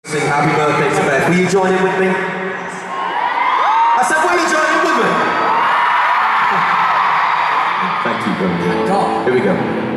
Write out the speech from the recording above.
Sing happy birthday to Beth. Will you join in with me? I said, will you join in with me? Thank you, brother. Here we go.